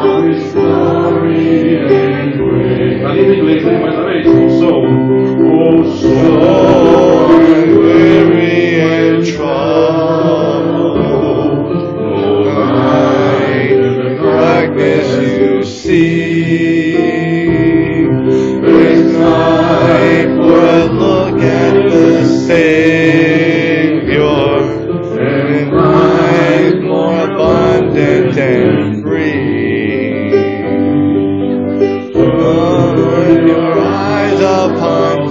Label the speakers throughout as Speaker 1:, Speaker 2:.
Speaker 1: Na língua inglesa, mais uma vez. Soul,
Speaker 2: weary and troubled, no light in the darkness you see. There's time for a look at the Savior, and life more abundant and free. Turn your eyes upon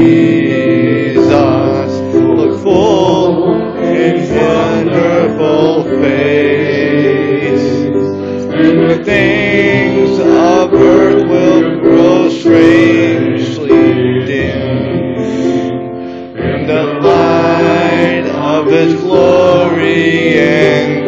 Speaker 2: Jesus, look full in His wonderful face, and the things of earth will grow strangely dim in the light of His glory and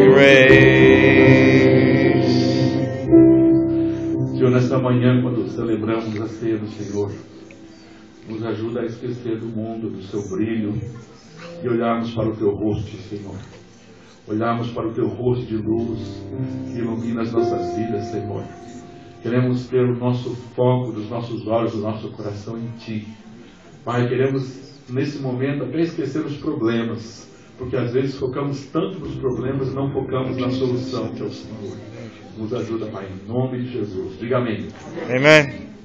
Speaker 2: grace.
Speaker 1: Senhor, nesta manhã, quando celebramos a ceia do Senhor, nos ajuda a esquecer do mundo, do seu brilho, e olharmos para o Teu rosto, Senhor. Olharmos para o Teu rosto de luz, que ilumina as nossas vidas, Senhor. Queremos ter o nosso foco dos nossos olhos, do nosso coração em Ti. Pai, queremos, nesse momento, até esquecer os problemas, porque às vezes focamos tanto nos problemas e não focamos na solução, que é o Senhor. Nos ajuda, Pai, em nome de Jesus. Diga amém.
Speaker 2: Amen.